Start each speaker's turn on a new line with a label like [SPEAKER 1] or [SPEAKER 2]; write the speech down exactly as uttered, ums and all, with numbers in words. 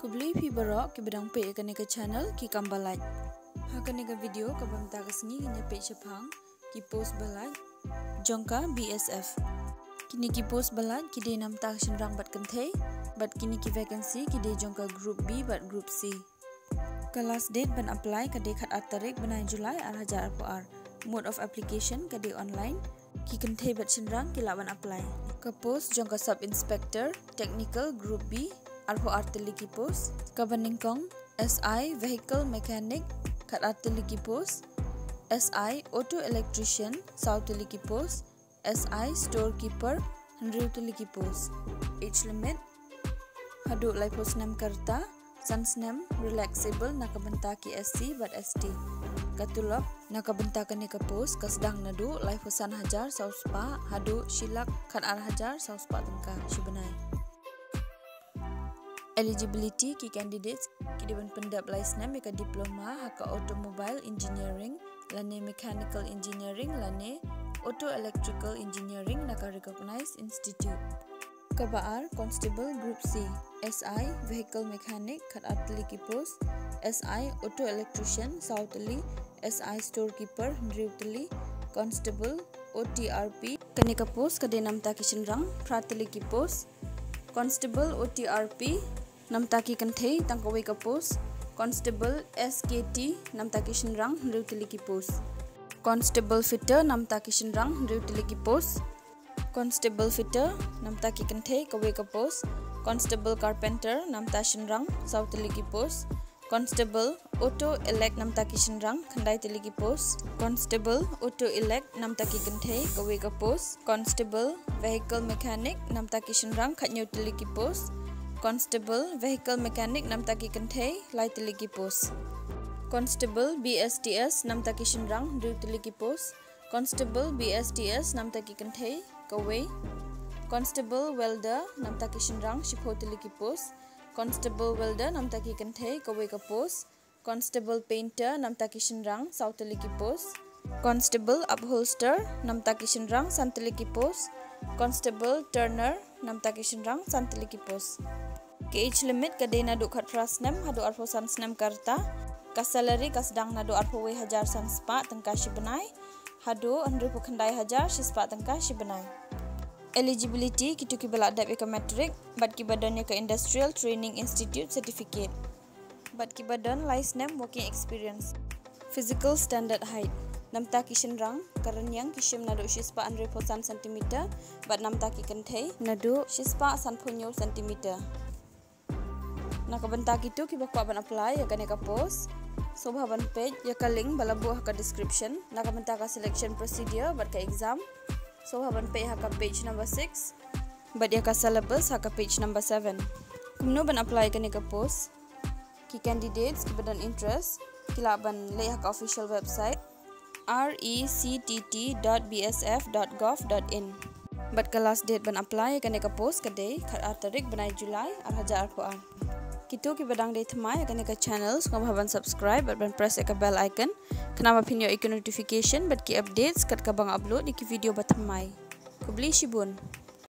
[SPEAKER 1] Kubli pi barok ki bedang pe ka ne ka channel ki kambalaj. Ha ka ne ka video ka bamta ka sngi ne page phang ki post balaj jongka B S F. Kini ki post balaj ki de nam ta shinrang bat kanthe bat kini ki vacancy ki de jongka group B bat group C. Ka last date ban apply ka de khat at tarik banai Julai ar hajar ar. Mode of application ka de online ki kanthe bat shinrang ki laban apply. Ka post jongka sub inspector technical group B arho artiliki post kabaningkong S I vehicle mechanic kat artiliki post S I auto electrician sautiliki post S I storekeeper handrutiliki post age limit hadu lai post nam karta sansnem relaxable nakabenta ki S C but S T katulop nakabenta kani ka post kasdang nadu lai posan hajar sauspa hadu shilak khat ar hajar sauspa tengka shibanai. Eligibility ki candidates ki diban pendap license ka diploma haka automobile engineering lane mechanical engineering lane auto electrical engineering naka recognized institute. Kabaar constable group C S I vehicle mechanic khat atliki post S I auto electrician sautali S I storekeeper ndriutali constable O T R P kanika post kadenam ta kishinrang pratliki post constable O T R P namtaki kanthe tangkawi ka post constable S K T namtaki shinrang ndriutiliki post constable fitter namtaki shinrang ndriutiliki post constable fitter namtaki kanthe kawi ka post constable carpenter namta shinrang sautiliki post constable auto elect namtaki shinrang khandai tiliki post constable auto elect namtaki kanthe kawi ka post constable vehicle mechanic namtaki shinrang khatnyau tiliki post constable vehicle mechanic namtaki kanthe lai tiliki post constable B S T S namtaki shinrang dru tiliki post constable B S T S namtaki kanthe kawe constable welder namtaki shinrang shipho tiliki post constable welder namtaki kanthe kawe ka post constable painter namtaki shinrang sautiliki post constable upholster namtaki shinrang santiliki post constable turner namtaki shinrang santiliki post ke age limit ka de nadu khat prasnem hadu arpo sansnem karta ka salary ka sedang nadu arpo we hajar sanspa tengka shibenai hadu andru pokhandai hajar shispa tengka shibenai. Eligibility kitu ki bala adap ka matric bat ki badan ka industrial training institute certificate bat ki badan license working experience physical standard height namta ki shinrang karanyang kishim nadu shispa andru posan centimeter bat namta ki kanthe nadu shispa sanphonyo centimeter nakabenta kitu ki bakwa ban apply ya kane ka post sobha ban page ya ka link bala buah ka description nakabenta ka selection procedure bat ka exam sobha ban page ha ka page number six bat ya ka syllabus ha ka page number seven kumno ban apply kane ka post ki candidates ki badan interest kila ban le ha ka official website rectt dot b s f dot gov dot in bat ka last date ban apply kane ka post ka day khat ar tarik banai Julai ar hajar ko ar kitu ki badang day thamai kane ka channels ko bhaban subscribe bat ban press ka bell icon kana ma pinyo ikon notification bat ki updates kat ka bang upload ki video bat thamai kubli shibun.